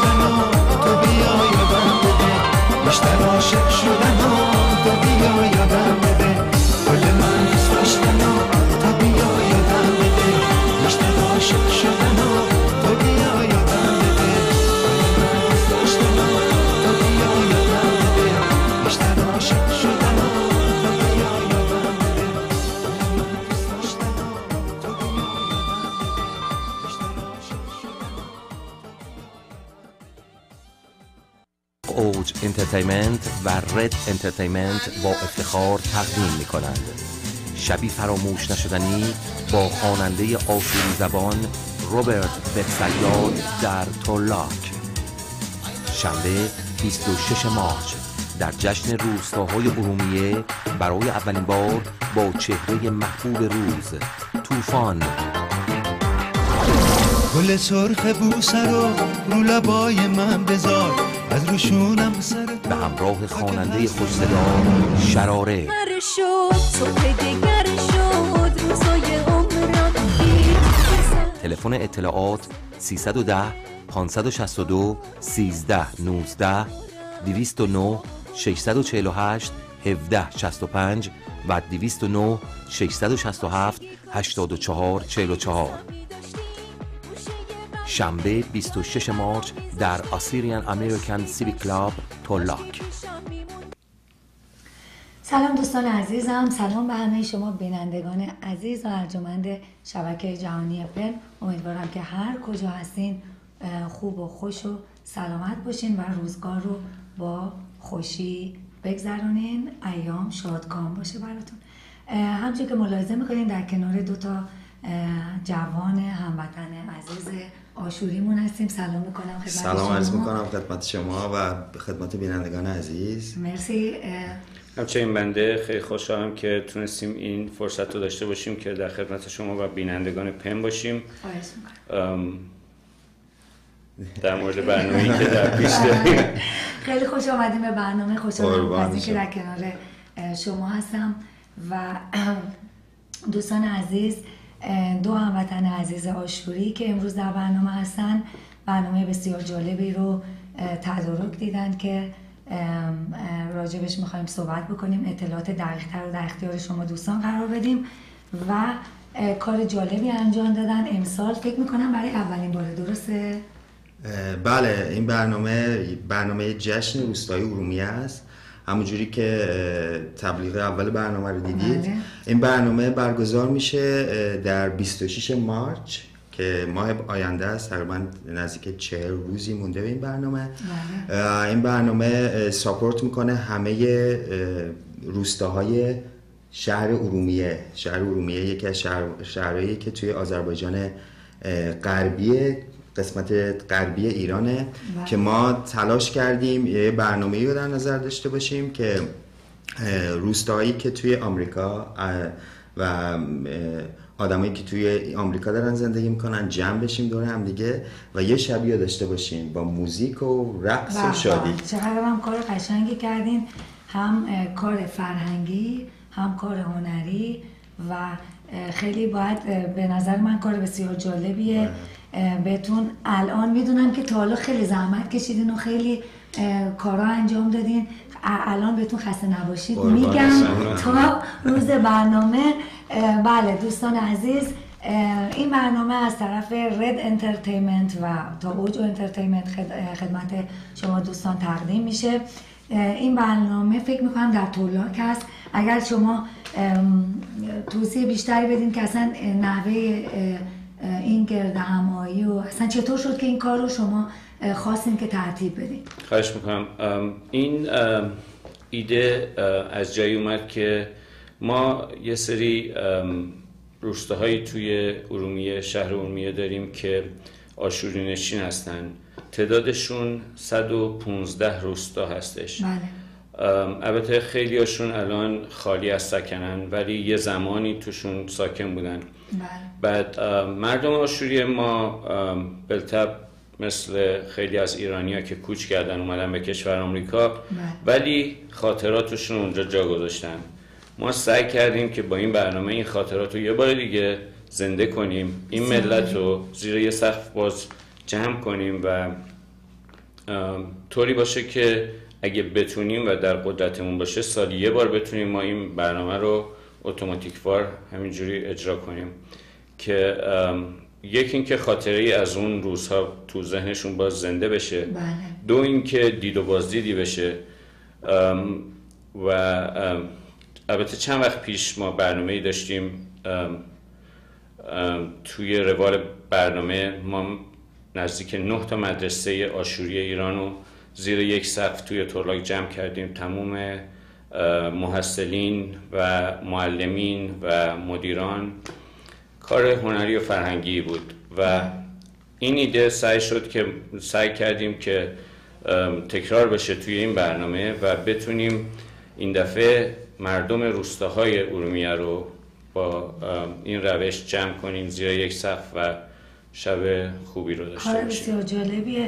داشتن و تو بیا یادم بده، بیشتر عاشق شدن و تو بیا یادم بده، گل من دوست داشتن و تو بیا یادم بده، بیشتر عاشق شدن و تو بیا یادم بده، گل من دوست داشتن و تو بیا یادم بده، بیشتر عاشق شدن و تو بیا یادم بده، گل من دوست داشتن و تو بیا یادم بده، بیشتر عاشق شدن و اوج انترتینمنت و رد انترتینمنت با افتخار تقدیم می کنند شبی فراموش نشدنی با خواننده آشوری زبان روبرت بتسلیار در تولاک، شنبه 26 مارس در جشن روستاهای ارومیه برای اولین بار با چهره محبوب روز طوفان. گل سرخ بوسه رو لبای من بذار، از روشونم سر به همراه خواننده خوش‌صدا شراره. تلفن اطلاعات 310 562 13 19 209 648 17 65 و 209 667 84 44. شنبه 26 مارس در آسیریان امریکن سیویک کلاب تولاک. سلام دوستان عزیزم، سلام به همه شما بینندگان عزیز و ارجمند شبکه جهانی پن. امیدوارم که هر کجا هستین خوب و خوش و سلامت باشین و روزگار رو با خوشی بگذرونین، ایام شادکام باشه براتون. همچون که ملاحظه میکنین در کنار دوتا جوان هموطن عزیز آشوریمون هستیم. سلام میکنم خدمت شما. سلام عرض میکنم خدمت شما و خدمت بینندگان عزیز. مرسی. همچنین بنده خیلی خوشحالم که تونستیم این فرصت رو داشته باشیم که در خدمت شما و بینندگان پن باشیم. در مورد برنامه‌ای که در پیش داریم. خیلی خوش آمدیم به برنامه. خوشحالم از اینکه در کنار شما هستم و دوستان عزیز، دو هموطن عزیز آشوری که امروز در برنامه هستن. برنامه بسیار جالبی رو تدارک دیدن که راجبش میخوایم صحبت بکنیم، اطلاعات دقیق‌تر رو در اختیار شما دوستان قرار بدیم و کار جالبی انجام دادن امسال، فکر میکنم برای اولین بار. درسته؟ بله، این برنامه جشن روستایی ارومیه است. همونجوری که تبلیغ اول برنامه رو دیدید. بله. این برنامه برگزار میشه در 26 مارس که ماه آینده است. تقریبا نزدیک 40 روزی مونده به این برنامه. بله. این برنامه ساپورت میکنه همه روستاهای شهر ارومیه. شهر ارومیه یکی از شهرهایی که توی آذربایجان غربی، قسمت غربی ایرانه. بله. که ما تلاش کردیم یه برنامه‌ای رو در نظر داشته باشیم که روستاهایی که توی آمریکا و آدمایی که توی آمریکا دارن زندگی میکنن جمع بشیم دور هم دیگه و یه شبی رو داشته باشیم با موزیک و رقص و شادی. چقدر هم کار قشنگی کردین، هم کار فرهنگی هم کار هنری و خیلی باید به نظر من کار بسیار جالبیه. بهتون الان میدونم که تا حالا خیلی زحمت کشیدین و خیلی کارا انجام دادین. الان بهتون خسته نباشید میگم تا روز برنامه. بله دوستان عزیز، این برنامه از طرف رد انترتینمنت و تا اوج انترتینمنت خدمت شما دوستان تقدیم میشه. این برنامه فکر میکنم در تولاک هست. اگر شما توضیح بیشتری بدین که اصلا نحوه این گرد همایی و اصلا چطور شد که این کار رو شما خواستین که ترتیب بدین؟ خواهش میکنم. این ایده از جایی اومد که ما یه سری روستاهایی توی ارومیه، شهر ارومیه داریم که آشوری نشین هستن. تعدادشون 115 روستا هستش. بله. البته خیلی هاشون الان خالی از سکنن ولی یه زمانی توشون ساکن بودن. بله. بعد مردم آشوری ما بالطبع مثل خیلی از ایرانی‌ها که کوچ کردن اومدن به کشور آمریکا، ولی خاطراتشون اونجا جا گذاشتن. ما سعی کردیم که با این برنامه این خاطرات رو یه بار دیگه زنده کنیم، این ملت رو زیر یه سقف باز جمع کنیم و طوری باشه که اگه بتونیم و در قدرتمون باشه سالی یه بار بتونیم ما این برنامه رو اتوماتیکوار همینجوری اجرا کنیم که یکی این که خاطره از اون روزها تو ذهنشون باز زنده بشه. بله. دو این که دید و بازدیدی بشه. و البته چند وقت پیش ما برنامه‌ای داشتیم توی روال برنامه ما نزدیک 9 تا مدرسه آشوری ایران رو زیر یک سقف توی تورلاک جمع کردیم. تمام محصلین و معلمین و مدیران. کار هنری و فرهنگی بود و این ایده سعی کردیم که تکرار بشه توی این برنامه و بتونیم این دفعه مردم روستاهای ارومیه رو با این روش جمع کنیم زیر یک سقف و شب خوبی رو داشته باشیم. بسیار جالبیه.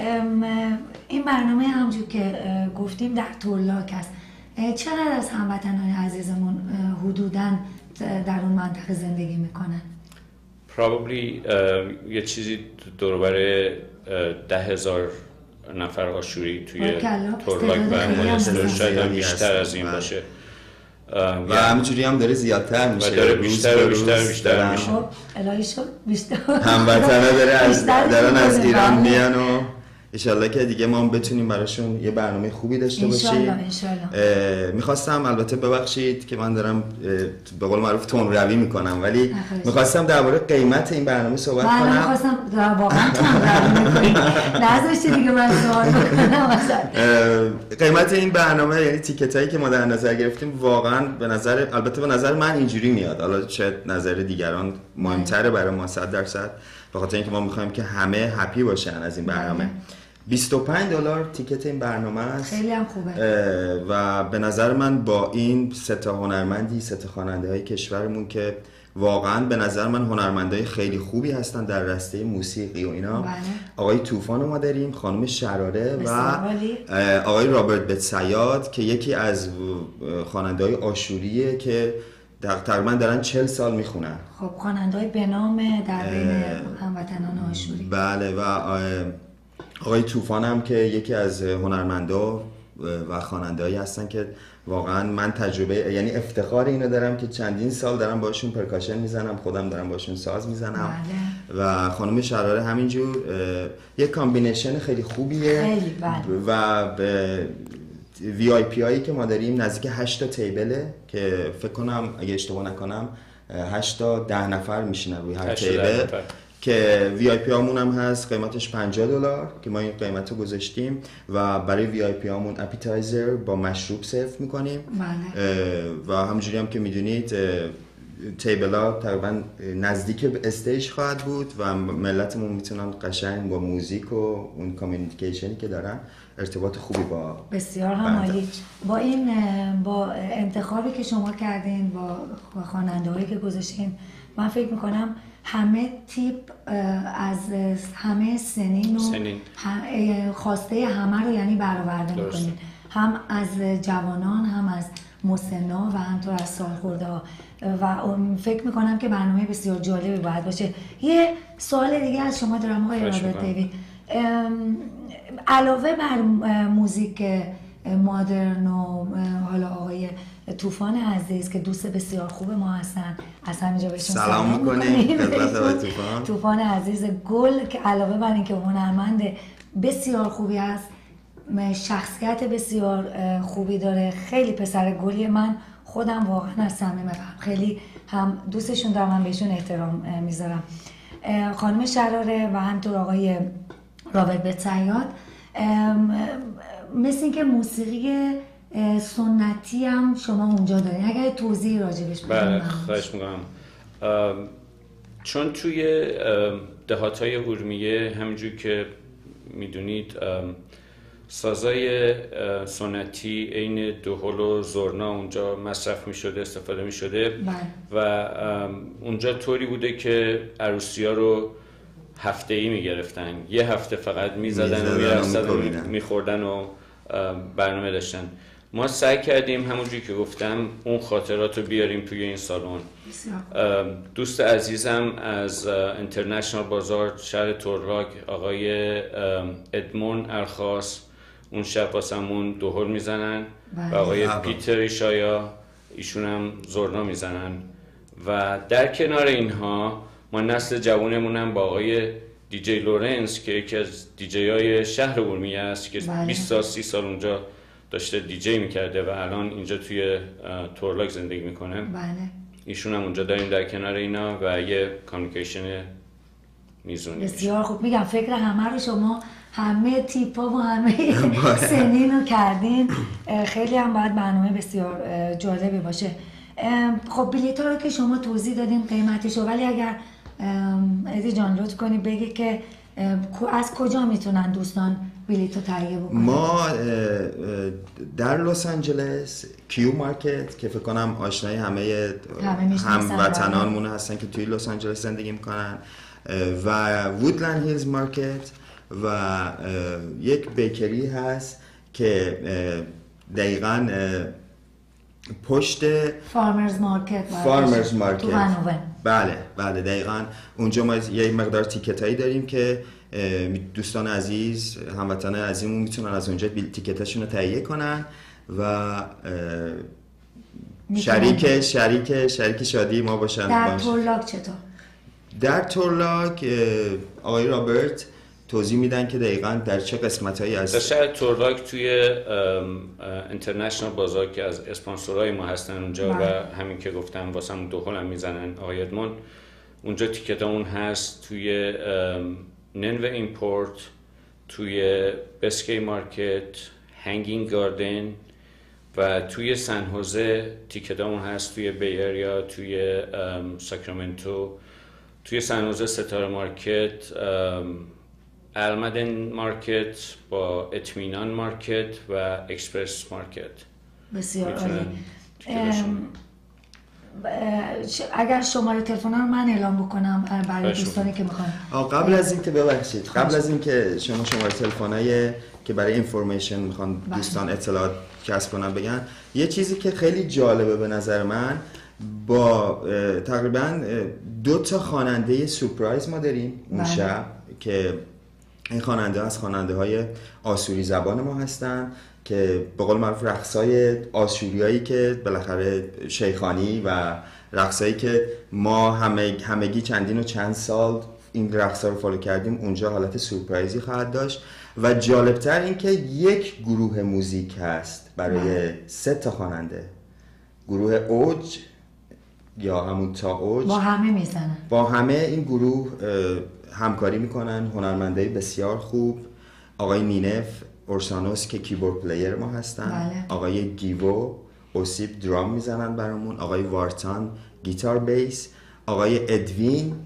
این برنامه همونجور که گفتیم در تورلاک است. چقدر از هموطنان عزیزمون حدوداً در اون منطقه زندگی میکنن؟ Probably یه چیزی دوربر 10,000 نفر آشوری توی تورلاک و مدرسه، شاید هم بیشتر از این باشه و همینجوری هم داره زیادتر میشه و داره بیشتر میشه. خب الهی شد بیشتر هموطنا دارن از ایران میان و انشالله که دیگه ما بتونیم براشون یه برنامه خوبی داشته باشیم. انشالله. میخواستم، البته ببخشید که من دارم به قول معروف تون روی میکنم، ولی میخواستم درباره قیمت این برنامه صحبت کنم. من میخواستم واقعا تون روی میکنیم نذاشتی دیگه من سوال بکنم. قیمت این برنامه یعنی تیکت هایی که ما در نظر گرفتیم واقعا البته به نظر من اینجوری میاد، حالا شاید نظر دیگران مهمتره برای ما 100%، به خاطر اینکه ما میخوایم که همه هپی باشن از این برنامه. $25 تیکت این برنامه است. خیلی هم خوبه و به نظر من با این 3 تا هنرمندی، 3 تا خواننده های کشورمون که واقعا به نظر من هنرمندای خیلی خوبی هستن در رشته موسیقی و اینا. بله. آقای طوفان ما داریم، خانم شراره و آقای رابرت بتسیاد که یکی از خواننده‌های آشوریه که تقریبا دارن 40 سال میخونن. خب خواننده‌های به نام در بین هموطنان آشوری. بله و آقای طوفان هم که یکی از هنرمندا و خواننده‌ای هستن که واقعا من تجربه، یعنی افتخار اینو دارم که چندین سال دارم باشون پرکاشن میزنم، خودم دارم باشون ساز میزنم. بله. و خانم شراره همینجور یک کامبینیشن خیلی خوبیه. خیلی بله. و VIP هایی که ما داریم نزدیک 8 تا تیبله که فکر کنم اگه اشتباه نکنم 8 تا 10 نفر میشینن روی هر تیبل، که VIP هامون هم هست قیمتش $50 که ما این قیمت رو گذاشتیم و برای VIP هامون اپیتایزر با مشروب سرو میکنیم. بله. و همونجوری هم که میدونید تیبل ها تقریبا نزدیک به استیج خواهد بود و ملتمون میتونن قشنگ با موزیک و اون کامیونیکیشنی که دارن ارتباط خوبی با بسیار هم عالی. با انتخابی که شما کردین، با خواننده‌هایی که گذاشتین، من فکر میکنم همه تیپ از همه سنین و خواسته همه رو یعنی برآورده میکنین، هم از جوانان هم از مسنا و همطور از سالخورده ها و فکر میکنم که برنامه بسیار جالبی باید باشه. یه سوال دیگه از شما دارم آقای رابرت دیوید، علاوه بر موزیک مادرن و حالا آقای طوفان عزیز که دوست بسیار خوب ما هستن، از همینجا بهشون سلام میکنیم خدمت آقای طوفان عزیز گل، که علاوه بر اینکه هنرمند بسیار خوبی هست، شخصیت بسیار خوبی داره، خیلی پسر گلی، من خودم واقعا از صمیم قلب خیلی هم دوستشون دارم، هم بهشون احترام میذارم. خانم شراره و همطور آقای رابرت بتسیاد، مثل اینکه موسیقی سنتی هم شما اونجا دارین، اگر توضیح راجبش بدین. بله خواهش میکنم. چون توی دهات‌های ارومیه همینجور که میدونید سازای سنتی عین دهل و زرنا اونجا مصرف میشده، استفاده میشده و اونجا طوری بوده که عروسی‌ها رو هفته‌ای میگرفتن، یه هفته فقط میزدن و میرفتن و میخوردن و برنامه داشتن. ما سعی کردیم همونجوری که گفتم اون خاطرات رو بیاریم توی این سالن. دوست عزیزم از اینترنشنال بازار شهر تورلاک، آقای ادمون ارخاص، اون شب واسمون دوهل میزنن و آقای پیتر ایشایا ایشون هم زرنا میزنن و در کنار اینها ما نسل جوانمون هم با آقای دیجی لورنس که یکی از دیجی های شهر اورمیه است که 20 سال 30 سال اونجا داشته دیجی میکرده و الان اینجا توی تورلاک زندگی میکنه. ایشون هم اونجا داریم در کنار اینا و یه کامیونیکیشن میزونی. بسیار خوب. میگم فکر همه رو شما همه تیپا و همه سنین رو کردین. خیلی هم باید برنامه بسیار جالبی باشه. خب بلیط ها رو که شما توضیح دادین قیمتشو، ولی اگر ادی جان لطف کنی بگی که از کجا میتونن دوستان بلیط رو تهیه بکنن؟ ما در لس آنجلس کیو مارکت که فکر کنم آشنای همه هموطنانمون هستن که توی لس آنجلس زندگی میکنن و وودلند هیلز مارکت و یک بیکری هست که دقیقاً پشت فارمرز مارکت تو هانوور. بله دقیقاً اونجا ما یه مقدار تیکت هایی داریم که دوستان عزیز هموطنان عزیزمون میتونن از اونجا تیکتاشون رو تهیه کنن و شریک شادی ما باشن. در تورلاک چطور؟ در تورلاک آقای رابرت توضیح میدن که دقیقاً در چه قسمتایی از شهر تورلاک توی اینترنشنال بازار که از اسپانسورای ما هستن اونجا و همین که گفتم واسم دوهل هم میزنن آقای ادمون، اونجا تیکت اون هست توی ننوه ایمپورت، توی بسکی مارکت، هنگینگ گاردن و توی سن هوزه تیکت اون هست، توی بی اریا، توی ساکرامنتو، توی سن هوزه ستاره مارکت، المدن مارکت با اطمینان مارکت و اکسپرس مارکت. بسیار عالی. اگر شماره تلفن رو من اعلام بکنم برای دوستانی که میخوان. قبل از اینکه ببخشید قبل از اینکه شما شماره تلفن‌های که برای اینفورمیشن میخوان دوستان اطلاعات کسب کنن بگن، یه چیزی که خیلی جالبه به نظر من، با تقریبا 2 تا خواننده سورپرایز ما داریم اون شب که این خواننده از خواننده‌های آشوری زبان ما هستن که به قول معروف رقصای آشوریایی که بالاخره شیخانی و رقصایی که ما همگی چندین و چند سال این رقصا رو فالو کردیم اونجا حالت سورپرایزی خواهد داشت و جالبتر این که یک گروه موزیک هست برای 3 تا خواننده. گروه اوج یا همون تا اوج با همه میزنن، با همه این گروه همکاری میکنن، هنرمندای بسیار خوب. آقای نینف اورسانوس که کیبورد پلیر ما هستن، آقای گیوو اوسیب درام میزنن برامون، آقای وارتان گیتار بیس، آقای ادوین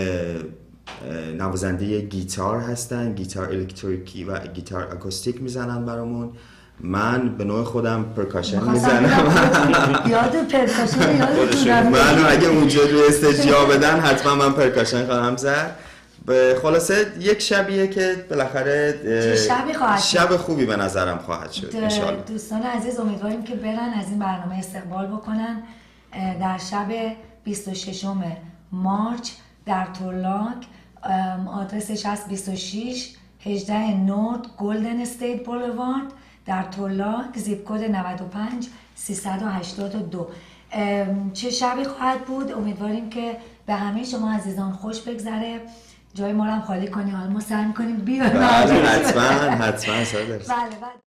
نوازنده گیتار هستن، گیتار الکتریکی و گیتار اکوستیک میزنن برامون. من به نوع خودم پرکاشن میزنم. یاد پرکاشن یادتونم. من اگه اونجا روی استیج جا بدن حتما من پرکاشن خواهم زد. خلاصه یک شبیه که بالاخره شب خوبی به نظرم خواهد شد ان شاء الله. دوستان عزیز امیدواریم که برن از این برنامه استقبال بکنن. در شب 26 مارچ در تورلاک، آدرسش هست 26 18 نورد گلدن استیت بولوارد در تورلاک، زیپ کد 95 382. چه شبی خواهد بود. امیدواریم که به همه شما عزیزان خوش بگذره. جای ما رو هم خالی کنی، حالا ما سعی می‌کنیم بیایم. بله حتما صادر. بله.